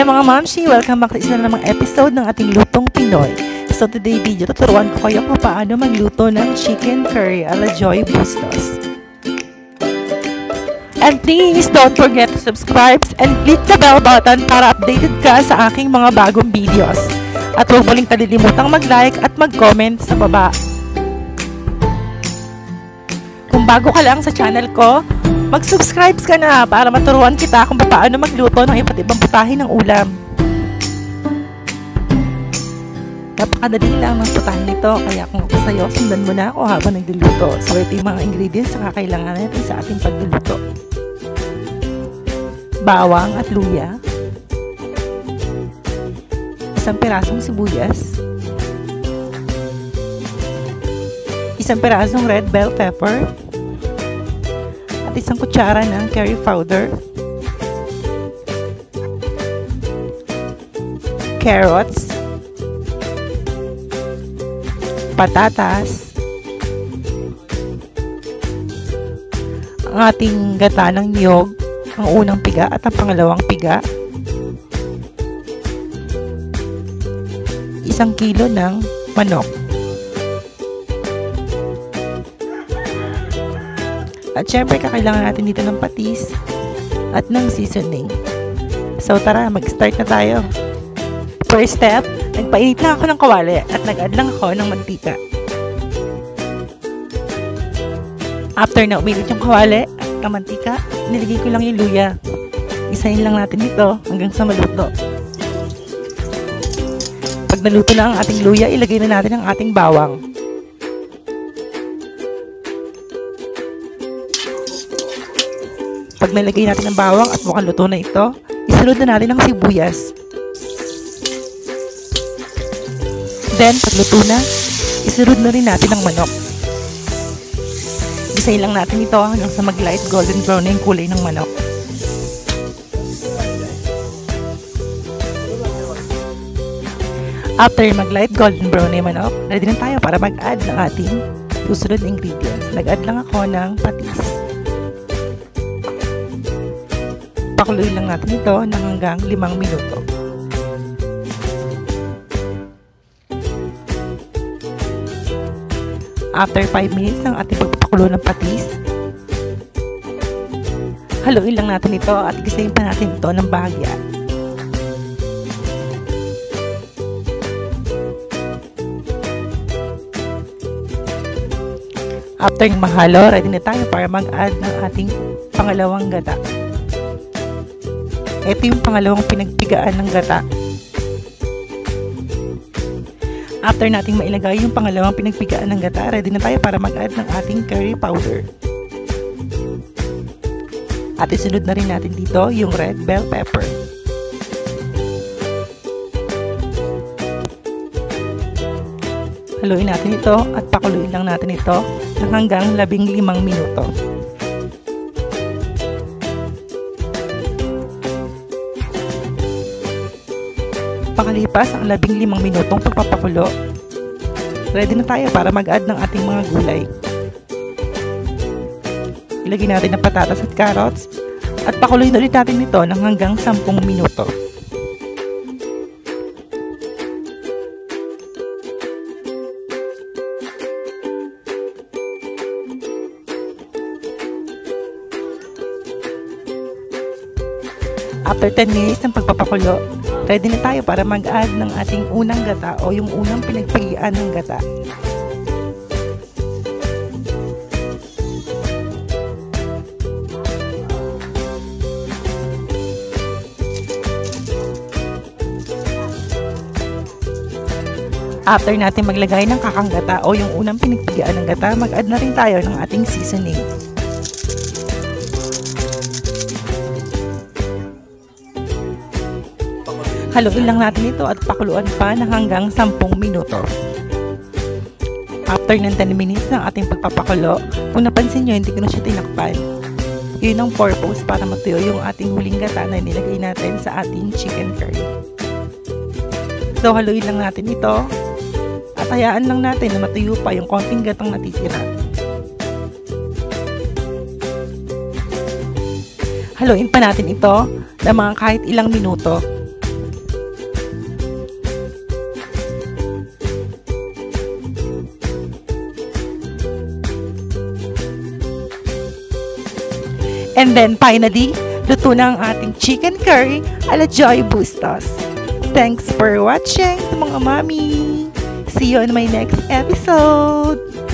Hi mga mamshi! Welcome back sa isa na namang episode ng ating Lutong Pinoy. So today video, tuturuan ko kayo kung paano magluto ng chicken curry ala Joy Bustos. And please don't forget to subscribe and click the bell button para updated ka sa aking mga bagong videos. At huwag mo rin kalilimutang mag-like at mag-comment sa baba. Kung bago ka lang sa channel ko, mag-subscribe ka na para maturuan kita kung paano magluto ng iba't ibang putahe ng ulam. Napakadali lang ng putahe nito, kaya kung ako sa'yo, sundan mo na ako habang nagluluto. So ito yung mga ingredients na kakailangan natin sa ating pagluluto. Bawang at luya, isang pirasong sibuyas, isang pirasong red bell pepper, at isang kutsara ng curry powder, carrots, patatas, ang ating gata ng niyog, ang unang piga at ang pangalawang piga, 1 kilo ng manok, at syempre kakailangan natin dito ng patis at ng seasoning. So tara, mag-start na tayo. First step, nagpainit lang ako ng kawali at nag-add lang ako ng mantika. After na uminit yung kawali at ang mantika, nilagay ko lang yung luya. Isahin lang natin ito hanggang sa maluto. Pag naluto na ang ating luya, ilagay na natin ang ating bawang. Pag nalagay natin ang bawang at mukhang luto na ito, isunod na natin ang sibuyas. Then, pag luto na, isunod na rin natin ang manok. Isahin lang natin ito hanggang sa mag-light golden brown na yung kulay ng manok. After mag-light golden brown na yung manok, ready na tayo para mag-add ng ating susunod na ingredients. Nag-add lang ako ng patis. Pakuluin lang natin ito ng hanggang 5 minuto. After 5 minutes ng ating pagpapakulo ng patis, haluin lang natin ito at gisahin pa natin ito ng bahagya. After ng mahalo, ready na tayo para mag-add ng ating pangalawang gata. Ito yung pangalawang pinagpigaan ng gata. After nating mailagay yung pangalawang pinagpigaan ng gata, ready na tayo para mag-add ng ating curry powder. At isunod na rin natin dito yung red bell pepper. Haluin natin ito at pakuluin lang natin ito ng hanggang 15 minuto. Pakalipas ang 15 minutong pagpapakulo, ready na tayo para mag-add ng ating mga gulay. Ilagay natin ang patatas at carrots at pakuluin ulit natin ito ng hanggang 10 minuto. After 10 minutes ng pagpapakulo, ready na tayo para mag-add ng ating unang gata o yung unang pinagpigaan ng gata. After natin maglagay ng kakang gata o yung unang pinagpigaan ng gata, mag-add na rin tayo ng ating seasoning. Haluin lang natin ito at pakuluan pa ng hanggang 10 minuto. After ng 10 minutes ng ating pagpapakulo, kung napansin nyo, hindi ko na siya tinakpan. Yun ang purpose para matuyo yung ating huling gata na nilagay natin sa ating chicken curry. So haluin lang natin ito at hayaan lang natin na matuyo pa yung konting gatang natitira. Haluin pa natin ito ng mga kahit ilang minuto. And then finally, luto na ang ating chicken curry ala Joy Bustos. Thanks for watching sa mga mami. See you on my next episode.